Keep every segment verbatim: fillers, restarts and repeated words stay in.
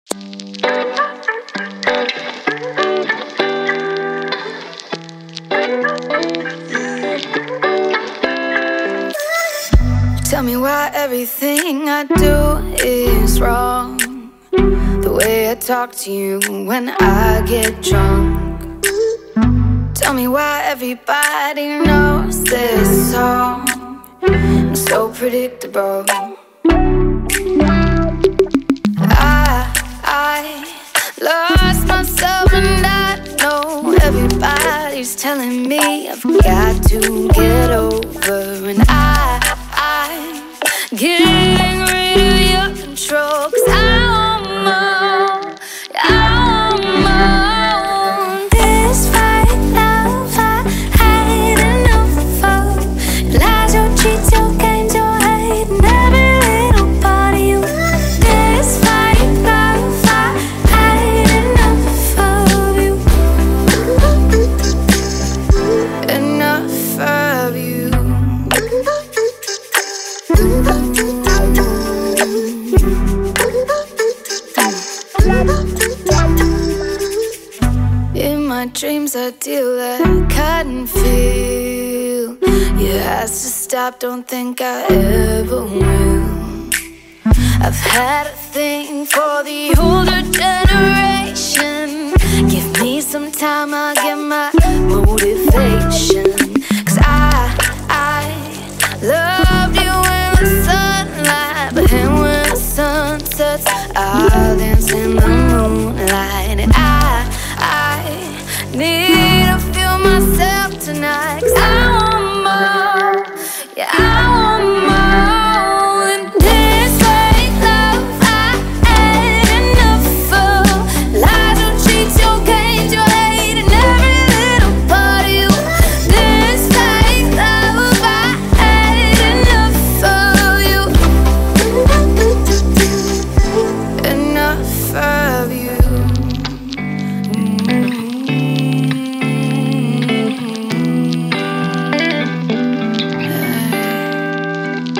Tell me why everything I do is wrong. The way I talk to you when I get drunk. Tell me why everybody knows this song. I'm so predictable. I, I lost myself and I know everybody's telling me I've got to get over. And I, I'm getting rid of your control, 'cause I want more, I want more. This fight love I had enough of. Lies, your cheats, your games, your hate, and every little part of you. This fight love I had enough of you. Enough of you. In my dreams I deal like cotton feel. Yeah, has to stop, don't think I ever will. I've had a thing for the older generation. Give me some time, I'll get my motivation. 'Cause I, I loved you in the sunlight, but then when the sun sets, I'll dance in the moonlight. And I, I need to feel myself tonight, 'cause I want more, yeah, I want more. And this way, love, I had enough of. Lies, your cheats, your games, your hate, and every little part of you. This way, love, I had enough of you. Enough of you.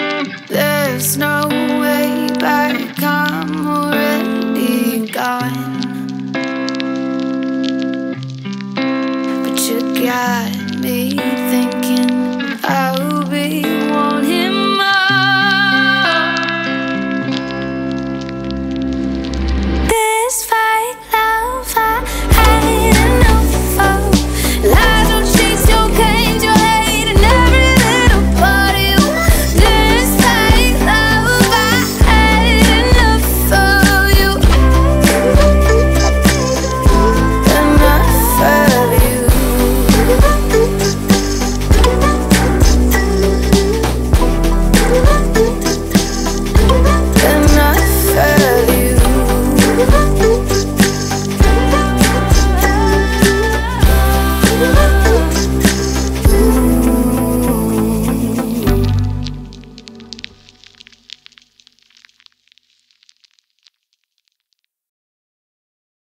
There's no way back, I'm already gone.